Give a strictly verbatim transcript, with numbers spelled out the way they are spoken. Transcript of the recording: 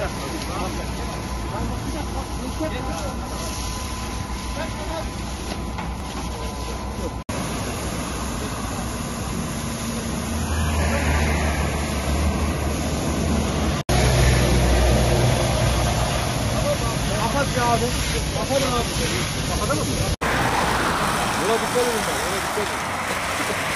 Kapat ya abi. Kapatın abi. Kapatalım mı? Yola dikkat edin ben. Yola dikkat edin.